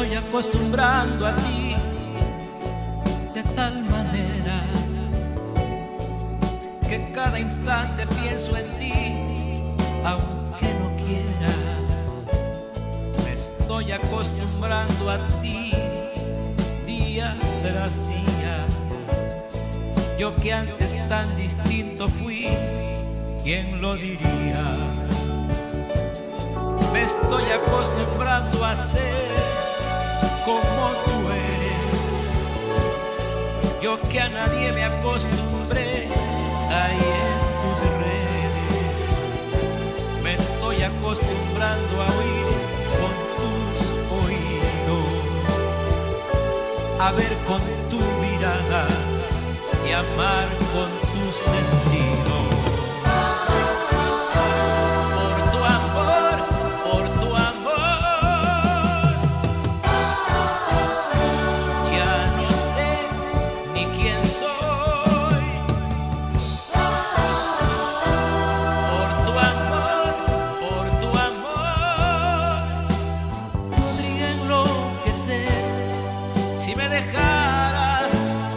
estoy acostumbrando a ti de tal manera que cada instante pienso en ti, aunque no quiera. Me estoy acostumbrando a ti día tras día. Yo que antes tan distinto fui, ¿quién lo diría? Me estoy acostumbrando a ser como tú eres. Yo que a nadie me acostumbré, caí en tus redes. Me estoy acostumbrando a oír con tus oídos, a ver con tu mirada y amar con tus sentidos. Si me dejaras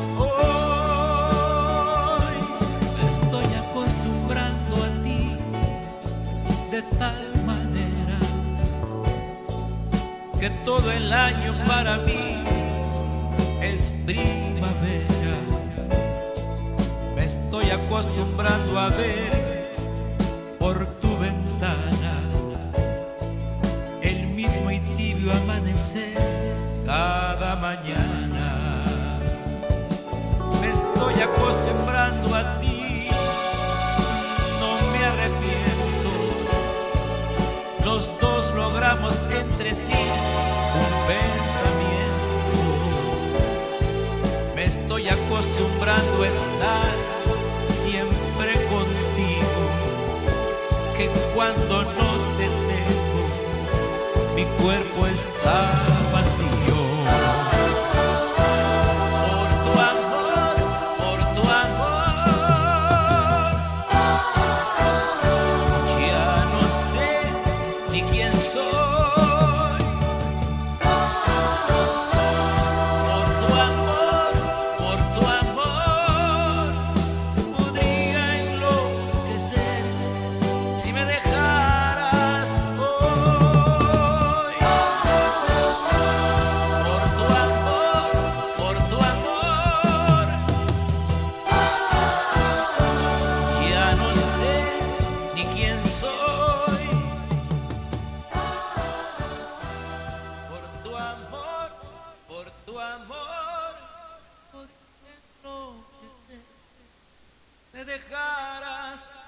hoy, me estoy acostumbrando a ti de tal manera que todo el año para mí es primavera. Me estoy acostumbrando a ver por tu ventana el mismo y tibio amanecer cada mañana. Me estoy acostumbrando a ti, no me arrepiento. Los dos logramos entre sí un pensamiento. Me estoy acostumbrando a estar siempre contigo, que cuando no te tengo, mi cuerpo está vacío. Por tu amor, ya no sé ni quién soy. Por tu amor, podría enloquecer si me dejaras hoy. Por tu amor, ya no sé ni quién soy. Por tu amor, podría enloquecer, me dejaras